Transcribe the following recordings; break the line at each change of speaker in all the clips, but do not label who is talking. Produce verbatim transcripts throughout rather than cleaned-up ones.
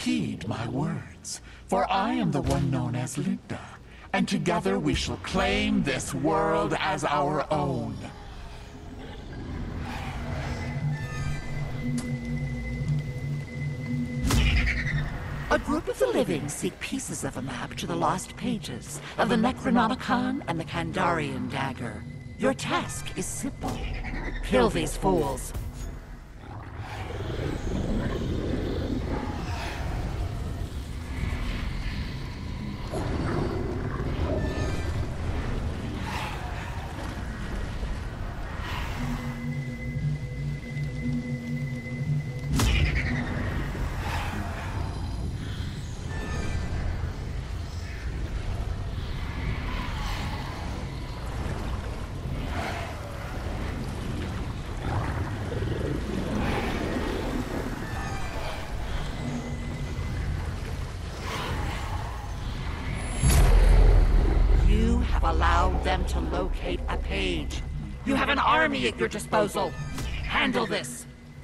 heed my words, for I am the one known as Linda, and together we shall claim this world as our own. A group of the living seek pieces of a map to the lost pages of the Necronomicon and the Kandarian dagger. Your task is simple. Kill these fools. Allowed them to locate a page. You have an army at your disposal. Handle this.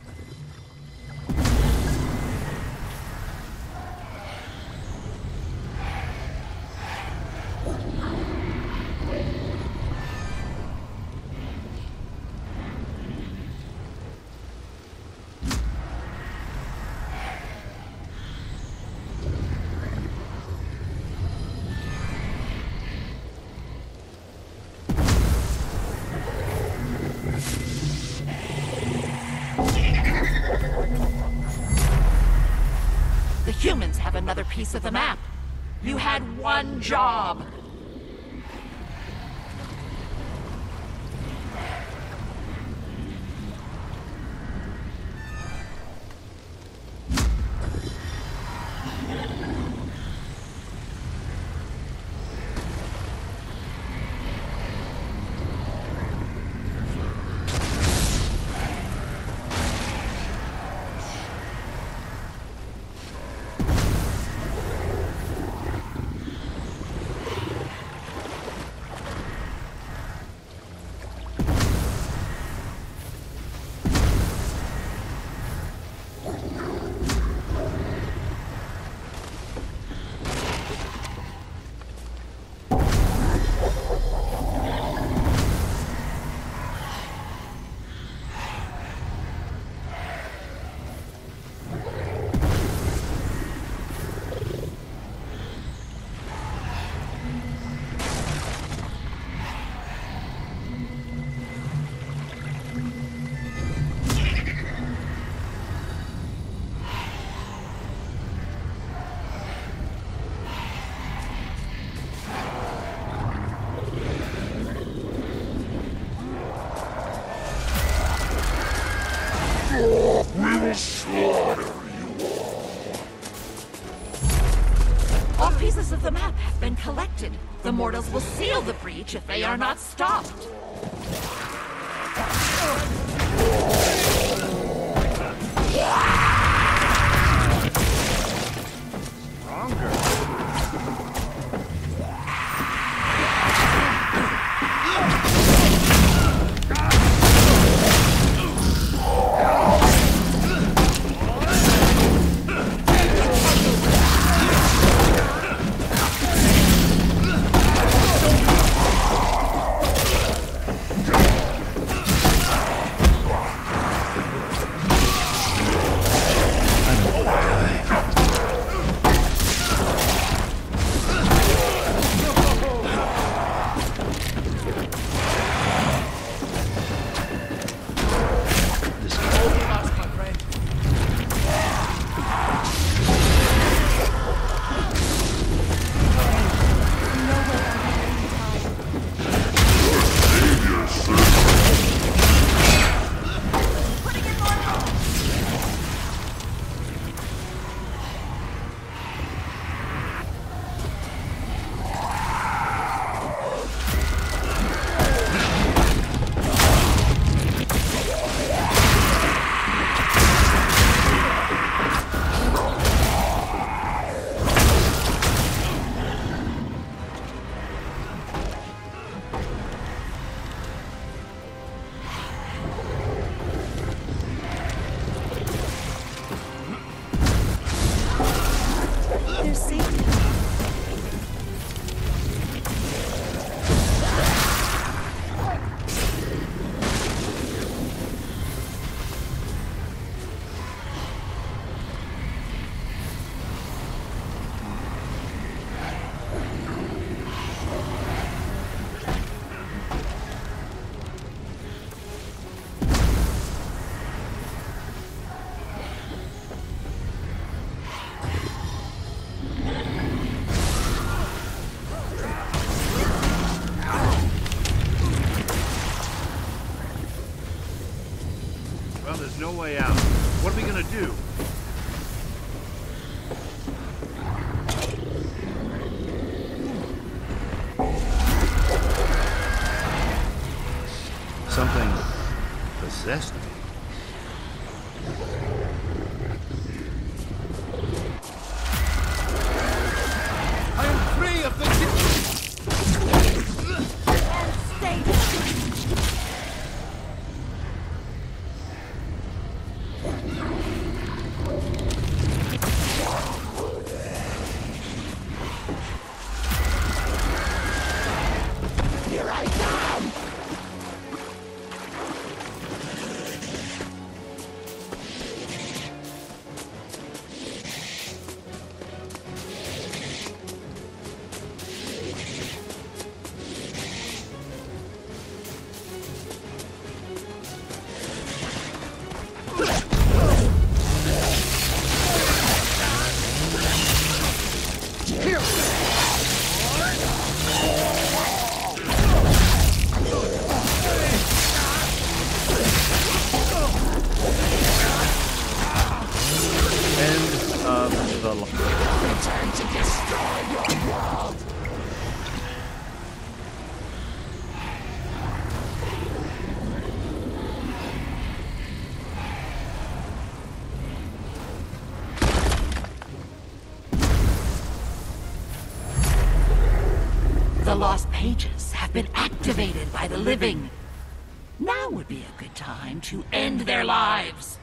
Humans have another piece of the map. You had one job.
We will slaughter you all.
All pieces of the map have been collected. The mortals will seal the breach if they are not stopped.
Go!
Well, there's no way out. What are we gonna do? Something possessed me.
I am free of the...
Stay down. Here I come! The lost pages have been activated by the living. Now would be a good time to end their lives.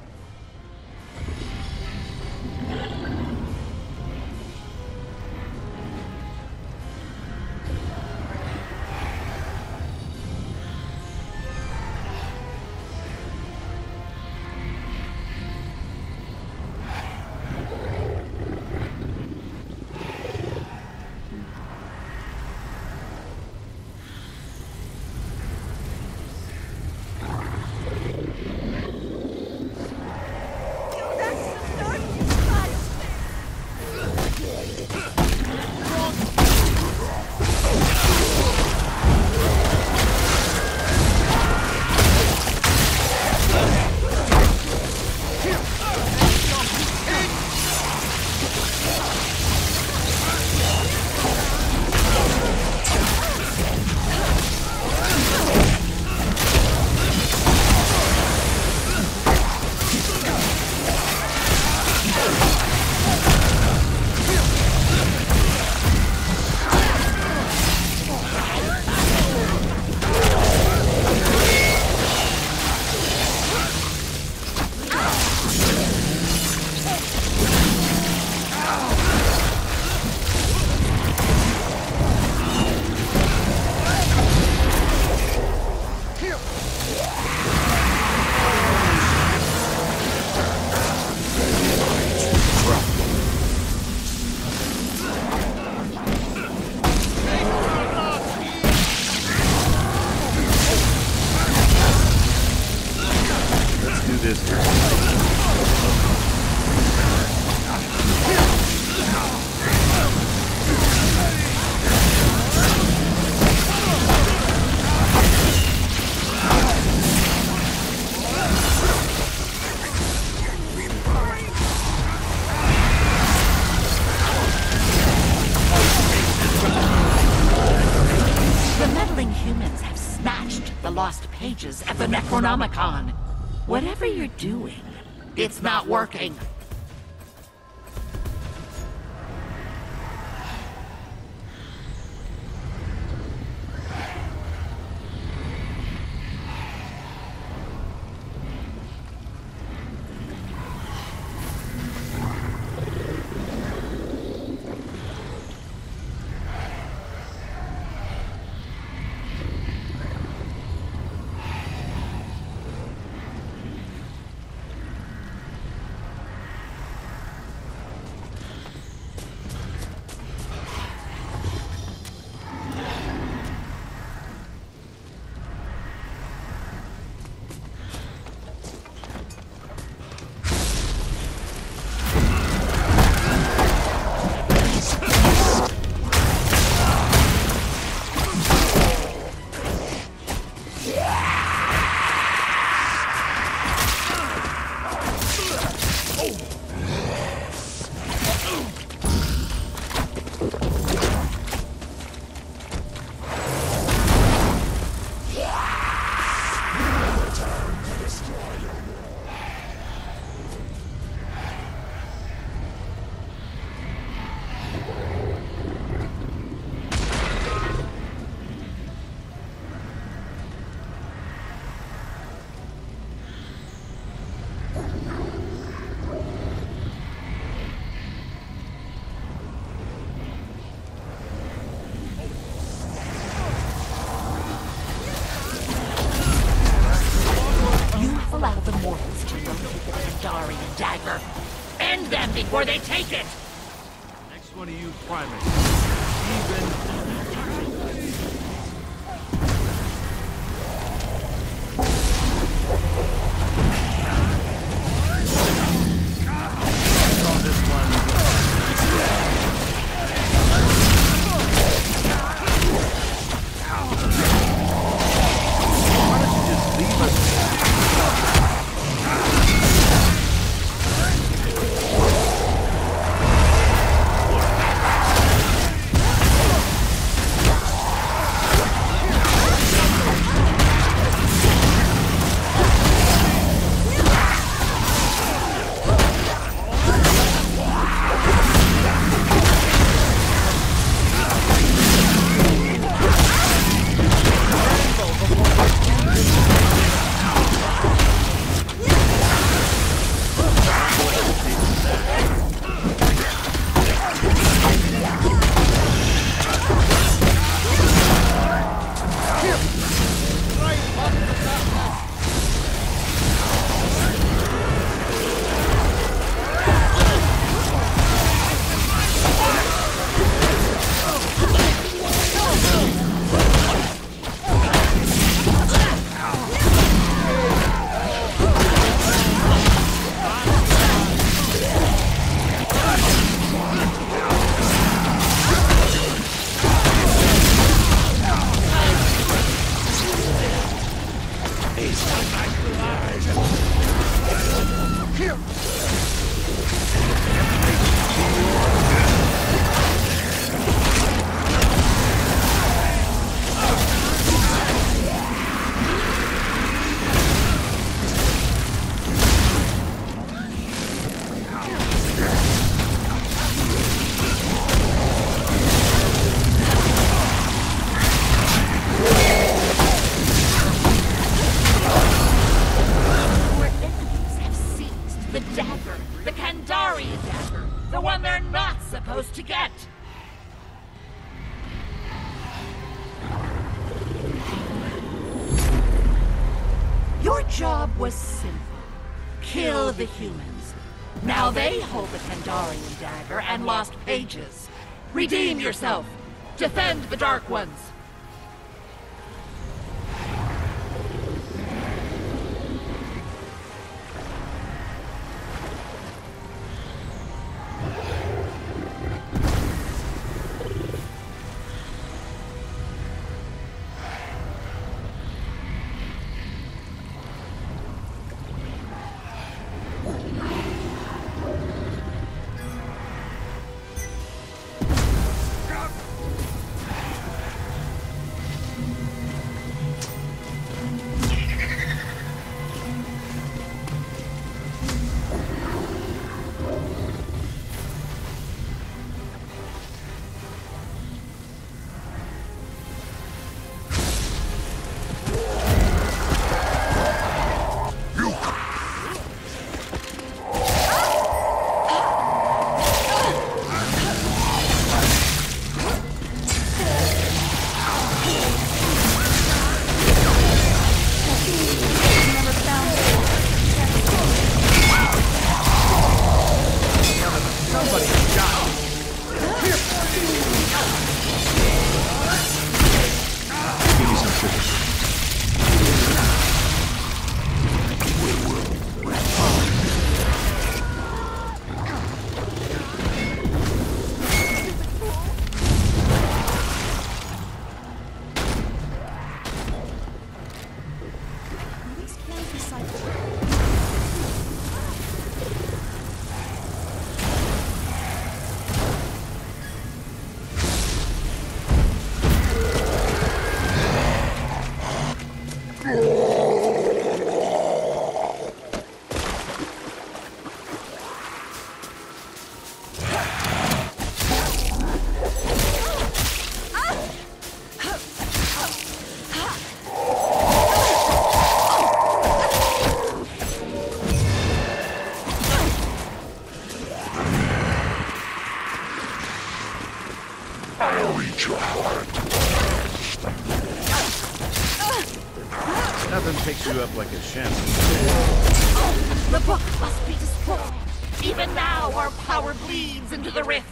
Lost pages at the Necronomicon. Whatever you're doing, it's not working. mortals to locate the Kandarian dagger. End them before they take it!
Next one of you primates. Even... Saw this one. Why don't you just leave us?
To get. Your job was simple. Kill the humans. Now they hold the Kandarian dagger and lost pages. Redeem yourself. Defend the Dark Ones.
Nothing picks you up like a shampoo.
The book must be destroyed. Even now, our power bleeds into the rift.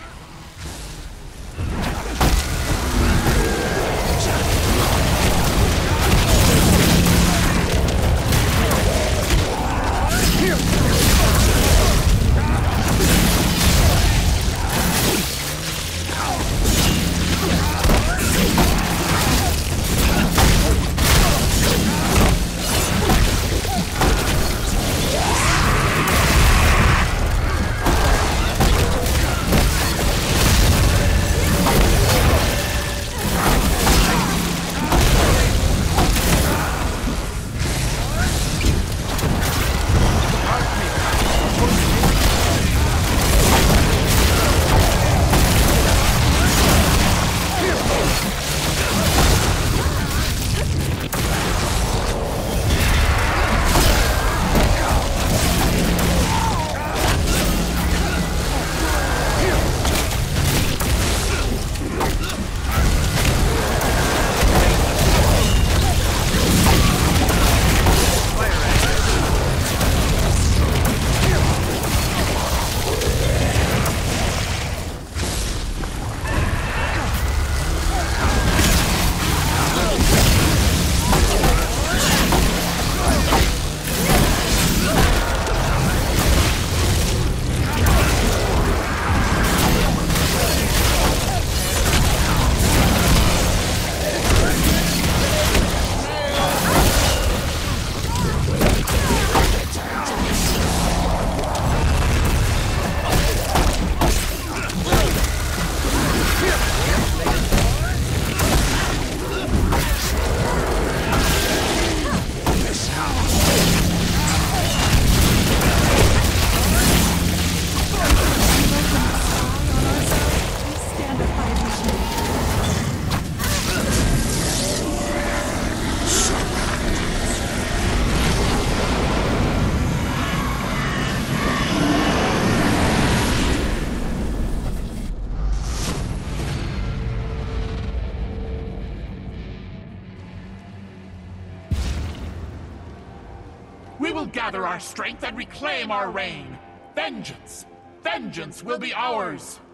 We will gather our strength and reclaim our reign. Vengeance! Vengeance will be ours!